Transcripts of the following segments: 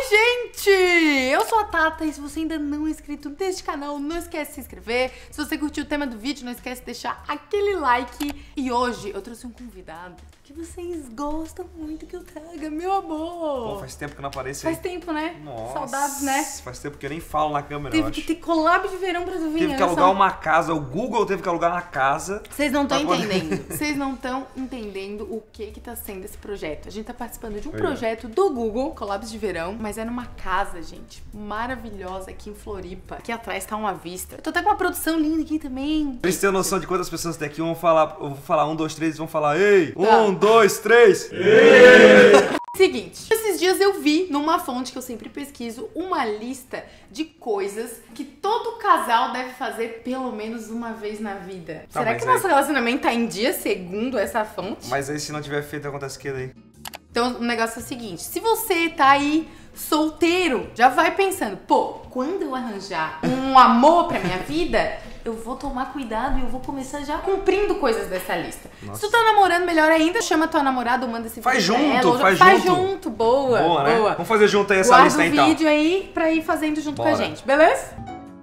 gente! Eu sou a Tata e se você ainda não é inscrito neste canal, não esquece de se inscrever. Se você curtiu o tema do vídeo, não esquece de deixar aquele like. E hoje eu trouxe um convidado que vocês gostam muito que eu traga, meu amor. Pô, faz tempo que eu não apareço aí. Faz tempo, né? Nossa, saudades, né? Faz tempo que eu nem falo na câmera, Teve que ter collab de verão pra tu vir. Teve que alugar uma casa, o Google teve que alugar uma casa. Vocês não estão entendendo. Vocês não estão entendendo o que tá sendo esse projeto. A gente tá participando de um projeto do Google, collabs de verão, mas é numa casa, gente, maravilhosa aqui em Floripa. Aqui atrás tá uma vista. Eu tô até com uma produção linda aqui também. Pra eles terem noção de quantas pessoas tem aqui, eu vou falar 1, 2, 3, eles vão falar ei! 1, 2, 3! Ei! Seguinte, esses dias eu vi numa fonte que eu sempre pesquiso uma lista de coisas que todo casal deve fazer pelo menos uma vez na vida. Tá, será que nosso relacionamento tá em dia segundo essa fonte? Mas aí se não tiver feito, acontece o que daí? Então o negócio é o seguinte, se você tá aí solteiro, já vai pensando, pô, quando eu arranjar um amor pra minha vida, eu vou tomar cuidado e eu vou começar já cumprindo coisas dessa lista. Nossa. Se tu tá namorando, melhor ainda, chama tua namorada ou manda esse vídeo Faz pra junto, ela, faz faz junto. junto, boa, Boa, né? boa. Vamos fazer junto aí essa Guarda lista o então. vídeo aí pra ir fazendo junto com a Bora. gente, beleza?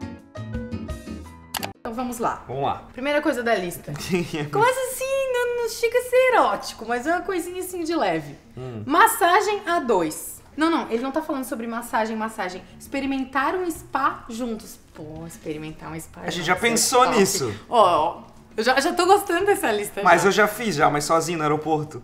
Então vamos lá. Vamos lá. Primeira coisa da lista. Começa assim, não chega a ser erótico, mas é uma coisinha assim de leve. Massagem a dois. Não, ele não tá falando sobre massagem. Experimentar um spa juntos. Pô, experimentar um spa A gente juntos já pensou top. nisso. Ó, eu já tô gostando dessa lista. Mas eu já fiz, mas sozinho no aeroporto.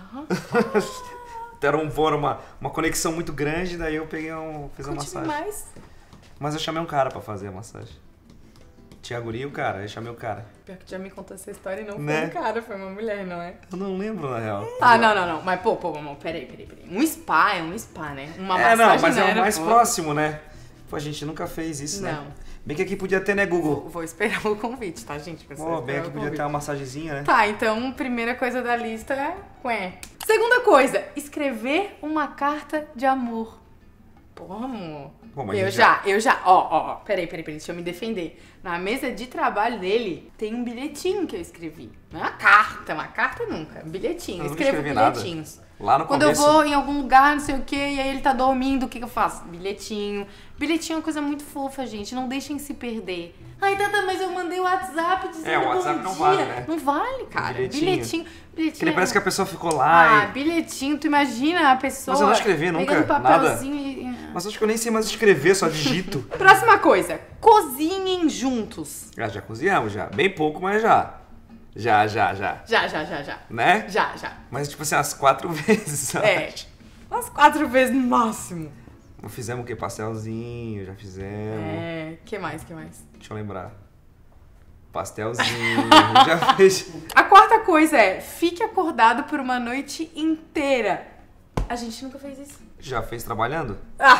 Era um voo, uma conexão muito grande, daí eu peguei fiz uma massagem. Mais. Mas eu chamei um cara pra fazer a massagem. Tinha guri, o cara, eu chamei o cara. Pior que já me contou essa história e não foi Né? um cara, foi uma mulher, não é? Eu não lembro, na real. Tá, não. Mas, pô, amor, peraí. Um spa é um spa, né? Uma massagem não, mas é era, o mais pô. próximo, né? Pô, a gente nunca fez isso, né? Não. Bem que aqui podia ter, né, Google? Vou esperar o convite, tá, gente? Pô, bem aqui podia ter uma massagenzinha, né? Tá, então, primeira coisa da lista é... Ué. Segunda coisa, escrever uma carta de amor. Pô, amor. Pô, mas Eu já. Ó. Peraí, deixa eu me defender. Na mesa de trabalho dele, tem um bilhetinho que eu escrevi. Não é uma carta nunca. Um bilhetinho. Eu Eu nunca escrevo escrevi bilhetinhos. nada. Lá no Quando começo... eu vou em algum lugar, não sei o que, e aí ele tá dormindo, o que eu faço? Bilhetinho. Bilhetinho é uma coisa muito fofa, gente. Não deixem se perder. Ai, Tata, mas eu mandei o WhatsApp dizendo o WhatsApp bom não dia. vale, né? Não vale, cara. Bilhetinho. Bilhetinho Ele parece que a pessoa ficou lá bilhetinho. Tu imagina a pessoa... Mas eu não escrevi nunca, pegando papelzinho e... Mas acho que eu nem sei mais escrever, só digito. Próxima coisa. Cozinhem juntos. Já cozinhamos, já. Bem pouco, mas já. Já. Já. Né? Já. Mas tipo assim, umas 4 vezes, É. acho. Umas 4 vezes no máximo. Fizemos o quê? Pastelzinho, já fizemos. Que mais? Deixa eu lembrar. Pastelzinho, já fez. A quarta coisa é, fique acordado por uma noite inteira. A gente nunca fez isso. Já fez trabalhando?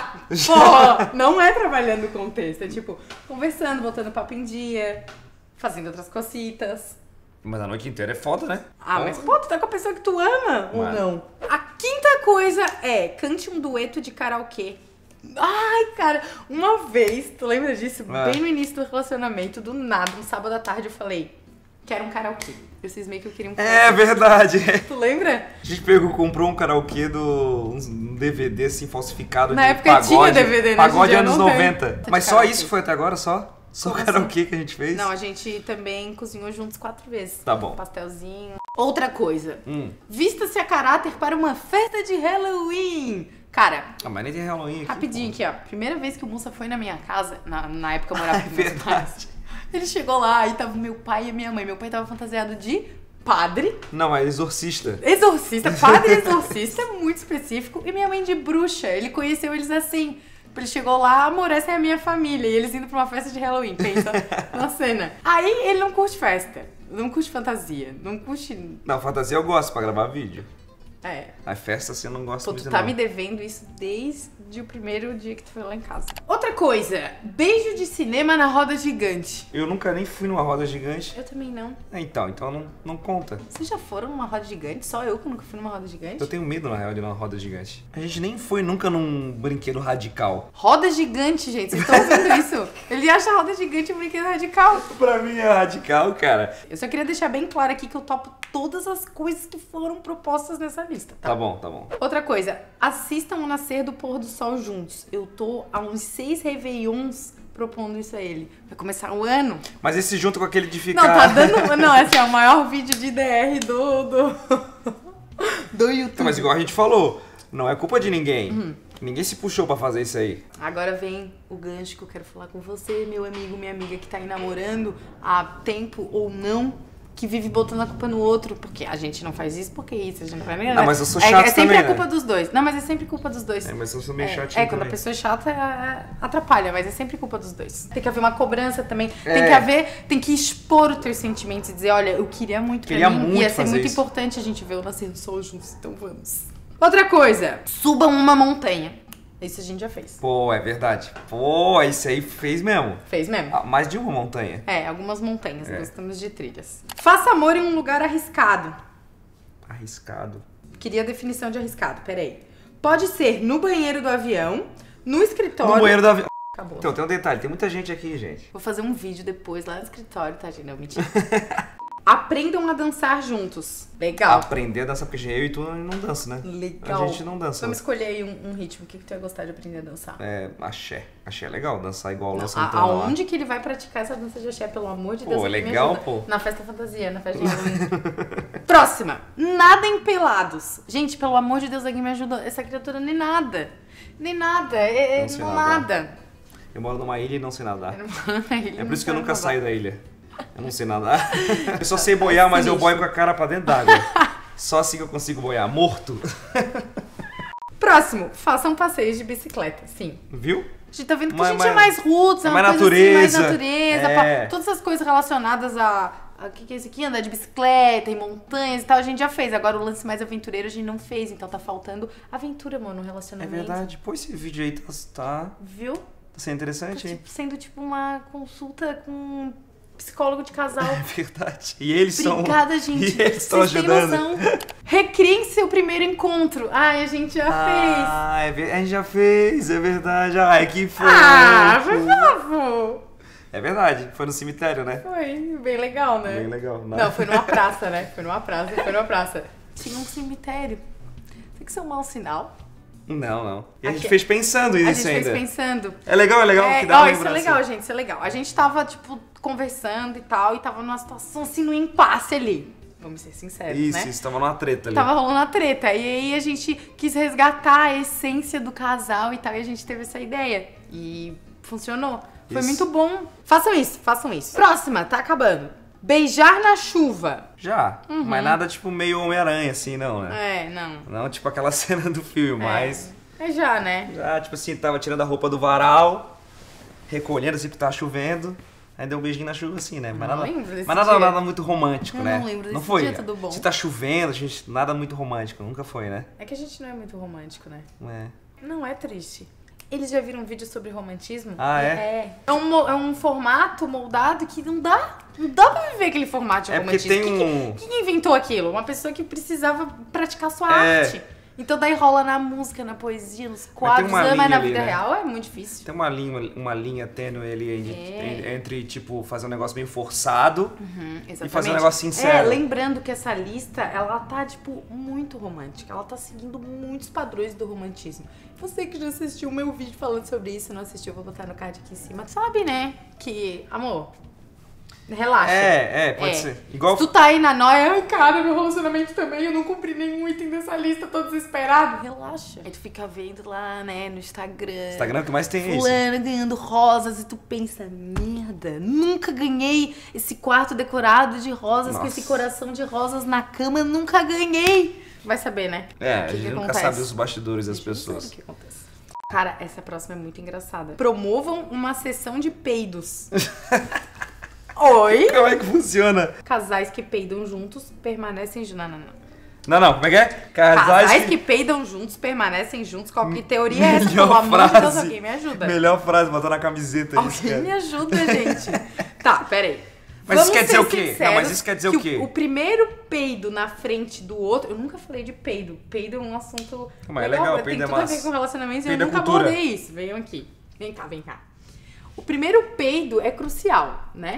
Porra, não é trabalhando com texto, é tipo, conversando, botando papo em dia, fazendo outras cositas. Mas a noite inteira é foda, né? Mas pô, tu tá com a pessoa que tu ama ou Mano. não? A quinta coisa é, cante um dueto de karaokê. Ai, cara, uma vez, tu lembra disso? Bem no início do relacionamento, do nada, um sábado à tarde eu falei, quero um karaokê. Vocês meio que eu queria um karaokê. É verdade. Tu lembra? A gente comprou um karaokê um DVD assim falsificado Na de época pagode. tinha DVD, né? Pagode Hoje em dia anos não tem. 90. Mas só Karaokê. isso foi até agora? Só o Como karaokê que a gente fez? Não, a gente também cozinhou juntos 4 vezes. Tá bom. Pastelzinho. Outra coisa. Vista-se a caráter para uma festa de Halloween. Cara, Mas nem tem Halloween aqui. rapidinho aqui, ó. Primeira vez que o Mussa foi na minha casa, na época eu morava com meus verdade. pais. Ele chegou lá e tava meu pai e a minha mãe. Meu pai tava fantasiado de padre, Não, é exorcista. padre exorcista, muito específico. E minha mãe de bruxa. Ele conheceu eles assim. Ele chegou lá, amor, essa é a minha família. E eles indo pra uma festa de Halloween, pensa na cena. Aí ele não curte festa, não curte fantasia, não curte... Não, fantasia eu gosto pra gravar vídeo. É. A festa assim eu não gosto Pô, muito tu tá não. me devendo isso desde o primeiro dia que tu foi lá em casa. Outra coisa, beijo de cinema na roda gigante. Eu nunca nem fui numa roda gigante. Eu também não. Então não conta. Vocês já foram numa roda gigante? Só eu que nunca fui numa roda gigante? Eu tenho medo, na real, de ir numa roda gigante. A gente nem foi nunca num brinquedo radical. Roda gigante, gente, vocês estão ouvindo isso? Ele acha a roda gigante um brinquedo radical. Pra mim é radical, cara. Eu só queria deixar bem claro aqui que eu topo todas as coisas que foram propostas nessa lista, Tá bom, tá bom. Outra coisa, assistam o nascer do pôr do sol juntos. Eu tô há uns 6 réveillons propondo isso a ele. Vai começar o ano. Mas esse junto com aquele de ficar... Não, tá dando... Não, esse é o maior vídeo de DR do YouTube. Mas igual a gente falou, não é culpa de ninguém. Ninguém se puxou pra fazer isso aí. Agora vem o gancho que eu quero falar com você, meu amigo, minha amiga que tá aí namorando há tempo ou não, que vive botando a culpa no outro, porque a gente não faz isso, porque isso, a gente não faz nada. Não, mas eu sou chato É sempre também, a culpa né? dos dois. Não, mas é sempre culpa dos dois. É, mas eu sou meio chatinho quando a também. pessoa é chata, atrapalha, mas é sempre culpa dos dois. Tem que haver uma cobrança também. Tem que expor os teus sentimentos e dizer, olha, eu queria muito pra mim, ia ser muito importante a gente ver o nascer do sol juntos, então vamos. Outra coisa, subam uma montanha. Isso a gente já fez. Pô, é verdade. Pô, isso aí fez mesmo. Fez mesmo? Mais de uma montanha. Algumas montanhas, gostamos de trilhas. Faça amor em um lugar arriscado. Arriscado. Queria a definição de arriscado, peraí. Pode ser no banheiro do avião, no escritório... No banheiro do avião. Acabou. Então, tem um detalhe, tem muita gente aqui, gente. Vou fazer um vídeo depois lá no escritório, tá, gente? Não, mentira. Aprendam a dançar juntos. Legal. Aprender a dançar, porque eu e tu não danço, né? Legal. A gente não dança. Vamos escolher aí um ritmo. O que tu ia gostar de aprender a dançar? Axé. Axé é legal, dançar igual o Luan Santana. Santana lá. Aonde que ele vai praticar essa dança de axé, pelo amor de Deus? Pô, legal, pô. Na festa fantasia, na festa de Halloween. Próxima. Nadem pelados. Gente, pelo amor de Deus, alguém me ajuda. Essa criatura nem nada. Nem nada. Não nada. Eu moro numa ilha e não sei nadar. É por isso que eu nunca saio da ilha. Eu não sei nadar. Eu só sei boiar, mas eu boio com a cara pra dentro d'água. Só assim que eu consigo boiar. Morto. Próximo. Façam passeios de bicicleta. Sim. Viu? A gente tá vendo que a gente é mais roots, é uma mais coisa natureza. Assim, mais natureza. Todas essas coisas relacionadas a... O que é isso aqui? Andar de bicicleta, em montanhas e tal, a gente já fez. Agora o lance mais aventureiro a gente não fez. Então tá faltando aventura, mano, no relacionamento. É verdade. Pô, esse vídeo aí tá... Viu? Tá sendo interessante, hein? Sendo tipo uma consulta com um psicólogo de casal. É verdade. E eles Obrigada, gente. E eles estão ajudando. Recriem seu primeiro encontro. Ai, a gente já fez. A gente já fez, é verdade. Ai, que fofo. Foi fofo. É verdade, foi no cemitério, né? Foi, bem legal, né? Bem legal. Não, foi numa praça, né? Foi numa praça. Tinha um cemitério. Tem que ser um mau sinal. Não. E a gente fez pensando nisso ainda. A gente fez pensando. É legal, que dá uma lembrança. Isso é legal, gente, isso é legal. A gente tava, tipo, conversando e tal, e tava numa situação, assim, no impasse ali. Vamos ser sinceros, né? Isso, tava numa treta ali. Tava rolando uma treta. E aí a gente quis resgatar a essência do casal e tal, e a gente teve essa ideia. E funcionou. Foi muito bom. Façam isso. Próxima, tá acabando. Beijar na chuva. Já, mas nada tipo meio Homem-Aranha, assim, não, né? Não. Não tipo aquela cena do filme, mas... Já, né? Já, tipo assim, tava tirando a roupa do varal, recolhendo assim, porque tava chovendo, aí deu um beijinho na chuva assim, né? Mas nada muito romântico, né? Não lembro desse não foi, dia, tudo bom. Se tá chovendo, gente, nada muito romântico, nunca foi, né? É que a gente não é muito romântico, né? Não é triste. Eles já viram um vídeo sobre romantismo? É? É um formato moldado que não dá pra viver aquele formato de romantismo. Porque Quem inventou aquilo? Uma pessoa que precisava praticar sua arte. Então daí rola na música, na poesia, nos quadros, mas na vida real é muito difícil. Tem uma linha tênue ali entre, tipo, fazer um negócio meio forçado e fazer um negócio sincero. Lembrando que essa lista, ela tá, tipo, muito romântica. Ela tá seguindo muitos padrões do romantismo. Você que já assistiu o meu vídeo falando sobre isso, não assistiu, eu vou botar no card aqui em cima. Tu sabe, né? Que, amor, relaxa. Pode ser. Igual... Se tu tá aí na noia, ai, cara, meu relacionamento também, eu não cumpri nenhum item dessa lista, tô desesperado. Relaxa. Aí tu fica vendo lá, né, no Instagram. Instagram que mais tem isso. Fulano ganhando rosas e tu pensa, merda, nunca ganhei esse quarto decorado de rosas com esse coração de rosas na cama, nunca ganhei. Vai saber, né? A gente nunca sabe os bastidores das pessoas. Não sabe o que acontece. Cara, essa próxima é muito engraçada. Promovam uma sessão de peidos. Oi? Como é que funciona? Casais que peidam juntos permanecem juntos. Não, como é que é? Casais que peidam juntos permanecem juntos. Qual que teoria é essa? Pelo amor de Deus, alguém me ajuda. Melhor frase, botar na camiseta. Alguém me ajuda, gente. Tá, peraí. Mas isso quer dizer o quê? Não, mas isso quer dizer o quê? O primeiro peido na frente do outro... Eu nunca falei de peido. Peido é um assunto mas legal, peido tem é tudo a ver com relacionamentos e eu nunca cultura. abordei isso. Venham aqui. Vem cá. O primeiro peido é crucial, né?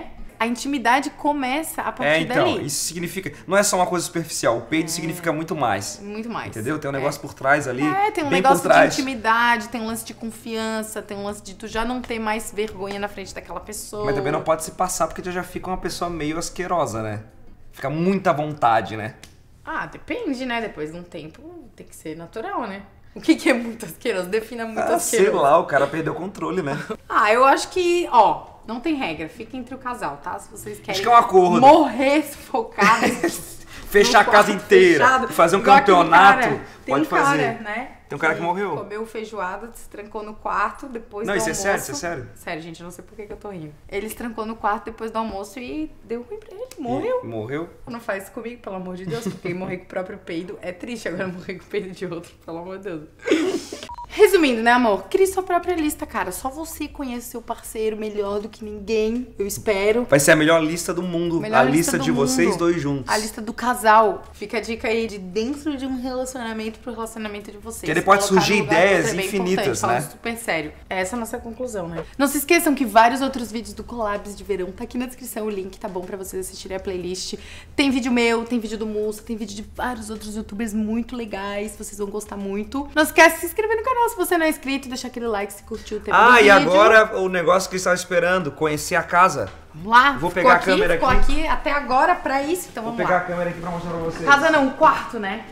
a intimidade começa a partir então, dali. isso significa... Não é só uma coisa superficial, o peido significa muito mais. Muito mais. Entendeu? Tem um negócio por trás ali, tem um bem negócio por trás. de intimidade, tem um lance de confiança, tem um lance de tu já não ter mais vergonha na frente daquela pessoa. Mas também não pode se passar porque tu já fica uma pessoa meio asquerosa, né? Fica muita vontade, né? Ah, depende, né? Depois de um tempo tem que ser natural, né? O que é muito asqueroso? Defina muito asqueroso. Sei lá, o cara perdeu o controle, né? Eu acho que, não tem regra. Fica entre o casal, tá? Se vocês querem acho que é um acordo. Morrer sufocados. Fechar a casa inteira, fechado, fazer um campeonato, pode fazer. Né? Tem um cara que morreu. Comeu feijoada, se trancou no quarto depois do almoço. Não, isso é sério? Sério, gente, eu não sei por que eu tô rindo. Ele se trancou no quarto depois do almoço e deu ruim pra ele. Morreu. Morreu? Não faz isso comigo, pelo amor de Deus, porque morrer com o próprio peido é triste. Agora morrer com o peido de outro, pelo amor de Deus. Resumindo, né, amor? Crie sua própria lista, cara. Só você conhece seu parceiro melhor do que ninguém, eu espero. Vai ser a melhor lista do mundo. A lista de vocês dois juntos. A lista do casal. Fica a dica aí de dentro de um relacionamento pro relacionamento de vocês. Que ele pode surgir ideias infinitas, né? Super sério. Essa é a nossa conclusão, né? Não se esqueçam que vários outros vídeos do Collabs de verão tá aqui na descrição, o link, tá bom pra vocês assistirem a playlist. Tem vídeo meu, tem vídeo do Mussa, tem vídeo de vários outros youtubers muito legais, vocês vão gostar muito. Não esquece de se inscrever no canal se você não é inscrito, deixar aquele like se curtiu o tema do vídeo. E agora o negócio que eu estava esperando, conhecer a casa. Vamos lá. Vou pegar a câmera aqui. Ficou aqui até agora pra isso, então vamos lá. Vou pegar a câmera aqui pra mostrar pra vocês. Casa não, o quarto, né?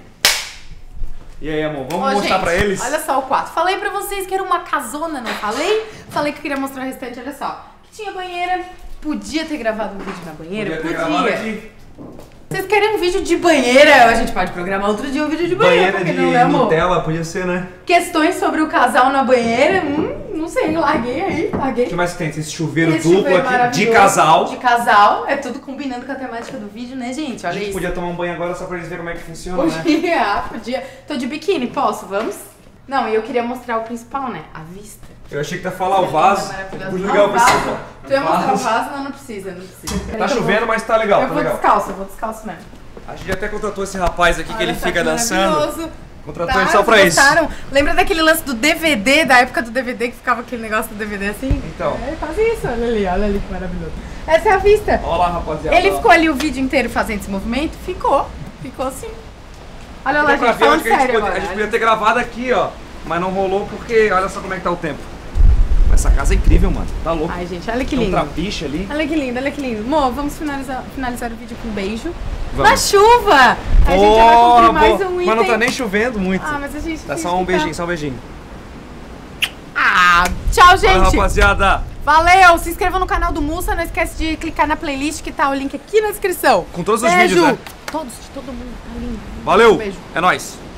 E aí, amor, vamos mostrar pra eles? Olha só o quarto. Falei pra vocês que era uma casona, não falei? Falei que eu queria mostrar o restante, olha só. Que tinha banheira, podia ter gravado um vídeo na banheira? Podia ter gravado aqui. Vocês querem um vídeo de banheira? A gente pode programar outro dia um vídeo de banheira, porque não é, amor? Nutella, podia ser, né? Questões sobre o casal na banheira, não sei, larguei. O que mais tem? Esse chuveiro duplo aqui, de casal. De casal, é tudo combinando com a temática do vídeo, né, gente? Olha isso. A gente podia tomar um banho agora só pra eles verem como é que funciona, né? Podia. Tô de biquíni, posso? Vamos? Não, e eu queria mostrar o principal, né? A vista. Eu achei que ia falar o vaso. Muito legal o vaso. Tu ia mostrar o vaso? Não precisa. Tá chovendo, mas tá legal. Eu vou descalço mesmo. A gente até contratou esse rapaz aqui que ele fica dançando. Contratou ele só pra isso. Lembra daquele lance do DVD, da época do DVD, que ficava aquele negócio do DVD assim? Então. É quase isso, olha ali que maravilhoso. Essa é a vista. Olha lá, rapaziada. Ele ficou ali o vídeo inteiro fazendo esse movimento? Ficou sim. Olha lá, gente, falando sério agora. A gente podia ter gravado aqui, ó, mas não rolou porque olha só como é que tá o tempo. Essa casa é incrível, mano. Tá louco. Ai, gente, olha que lindo. Tem um trapiche ali. Olha que lindo. Mo, vamos finalizar o vídeo com um beijo. Vamos. Na chuva! A gente já vai cumprir mais um item. Mas não tá nem chovendo muito. Mas a gente tá só um beijinho, só um beijinho. Tchau, gente. Valeu, rapaziada. Valeu! Se inscreva no canal do Mussa, não esquece de clicar na playlist que tá o link aqui na descrição. Com todos os vídeos, né? Todos, de todo mundo, tá lindo. Valeu! Beijo. É nóis.